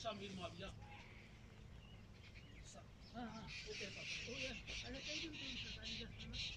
sa Amir Mavia. Sa. Okay, Papa. Oh, yan. Ano kayo dun sa kanila?